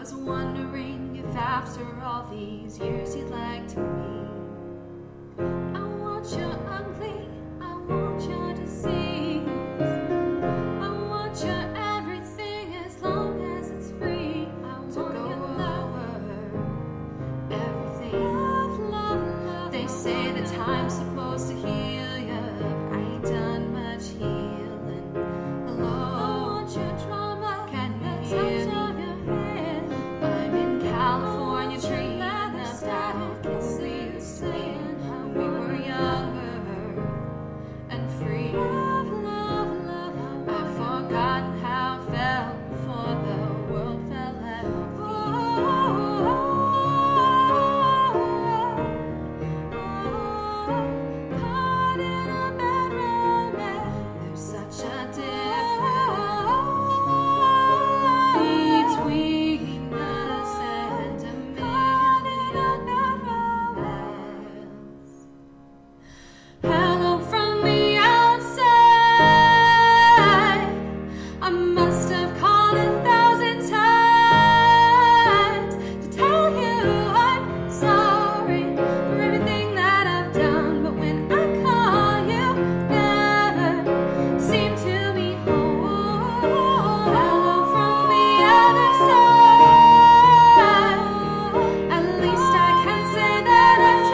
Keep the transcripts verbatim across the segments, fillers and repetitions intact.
was wondering if after all these years you'd like to meet. I want your ugly, I want your disease, I want your everything as long as it's free. I want to go over everything. Love, love, love. They say the time's supposed to heal you, but I ain't done much healing. Hello, I want your drama, can you hear me? I'm in California, dreaming about can see you sing when we were younger and free. Love, love, love. I've forgotten how it felt before the world fell at our feet. Oh, oh, oh, caught in a bad romance. There's such a difference between us and a man. Caught in a bad romance. Hello from the outside. I must have called a thousand times to tell you I'm sorry for everything that I've done. But when I call, you never seem to be home. Hello from the other side. At least I can say that I've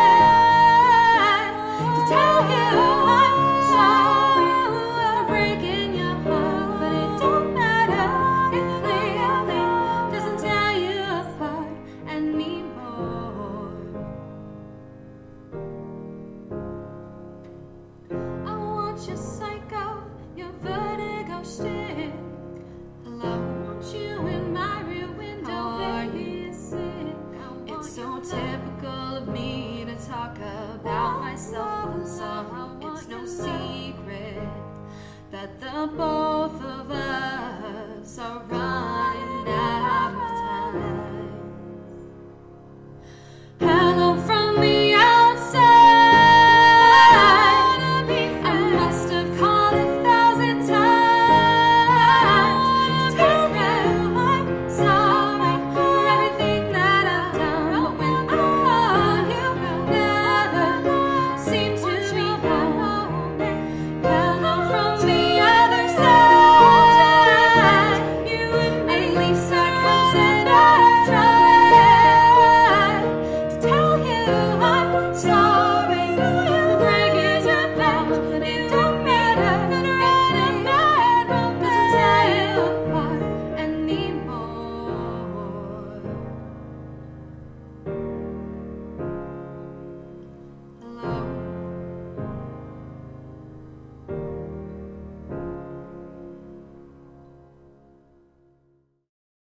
tried to tell you I'm sorry for breaking your heart. But it don't matter, it clearly doesn't tear you apart anymore. I want your psycho, your vertigo shit. Hello, I want you in my rear window, baby, is it? It's so typical of me to talk about myself. I'm sorry, it's no secret that the both of us are